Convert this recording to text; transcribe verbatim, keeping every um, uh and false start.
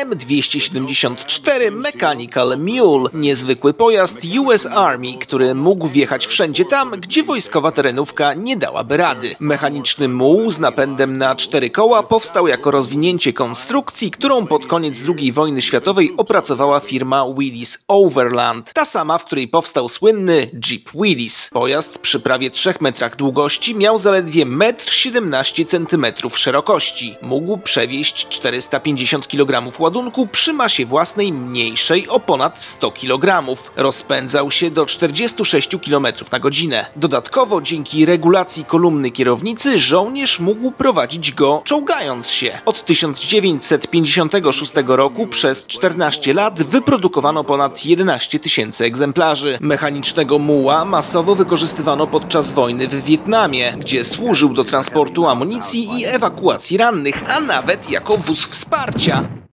M dwieście siedemdziesiąt cztery Mechanical Mule, niezwykły pojazd U S Army, który mógł wjechać wszędzie tam, gdzie wojskowa terenówka nie dałaby rady. Mechaniczny muł z napędem na cztery koła powstał jako rozwinięcie konstrukcji, którą pod koniec drugiej wojny światowej opracowała firma Willys Overland, ta sama, w której powstał słynny Jeep Willys. Pojazd przy prawie trzech metrach długości miał zaledwie metr siedemnaście centymetrów szerokości. Mógł przewieźć czterysta pięćdziesiąt kilogramów ładunku przy masie własnej mniejszej o ponad sto kilogramów. Rozpędzał się do czterdziestu sześciu kilometrów na godzinę. Dodatkowo dzięki regulacji kolumny kierownicy żołnierz mógł prowadzić go czołgając się. Od tysiąc dziewięćset pięćdziesiątego szóstego roku przez czternaście lat wyprodukowano ponad jedenaście tysięcy egzemplarzy. Mechanicznego muła masowo wykorzystywano podczas wojny w Wietnamie, gdzie służył do transportu amunicji i ewakuacji rannych, a nawet jako wóz wsparcia.